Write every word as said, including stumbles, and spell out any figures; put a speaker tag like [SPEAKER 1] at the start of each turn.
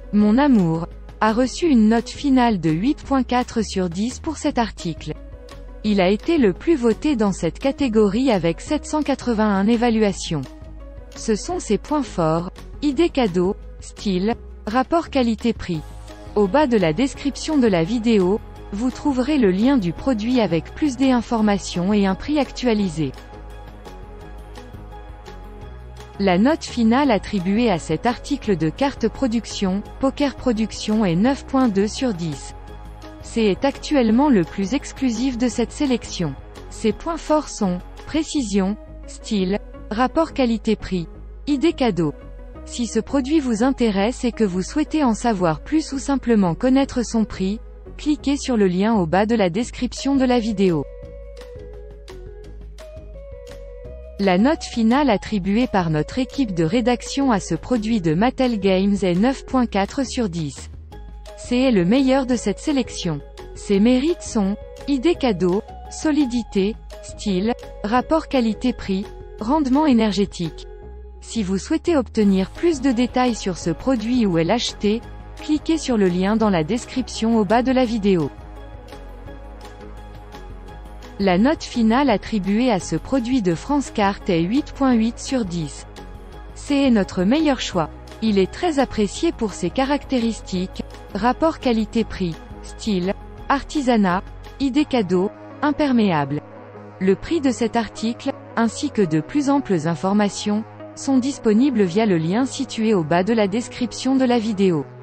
[SPEAKER 1] Mon amour a reçu une note finale de huit virgule quatre sur dix pour cet article. Il a été le plus voté dans cette catégorie avec sept cent quatre-vingt-un évaluations. Ce sont ses points forts: idées cadeaux, style, rapport qualité-prix. Au bas de la description de la vidéo, vous trouverez le lien du produit avec plus d'informations et un prix actualisé. La note finale attribuée à cet article de Carte Production, Poker Production est neuf virgule deux sur dix. C'est est actuellement le plus exclusif de cette sélection. Ses points forts sont précision, style, rapport qualité-prix, idée cadeau. Si ce produit vous intéresse et que vous souhaitez en savoir plus ou simplement connaître son prix, cliquez sur le lien au bas de la description de la vidéo. La note finale attribuée par notre équipe de rédaction à ce produit de Mattel Games est neuf virgule quatre sur dix. C'est le meilleur de cette sélection. Ses mérites sont idée cadeau, solidité, style, rapport qualité-prix, rendement énergétique. Si vous souhaitez obtenir plus de détails sur ce produit ou l'acheter, cliquez sur le lien dans la description au bas de la vidéo. La note finale attribuée à ce produit de France Carte est huit virgule huit sur dix. C'est notre meilleur choix. Il est très apprécié pour ses caractéristiques, rapport qualité-prix, style, artisanat, idée cadeau, imperméable. Le prix de cet article, ainsi que de plus amples informations, sont disponibles via le lien situé au bas de la description de la vidéo.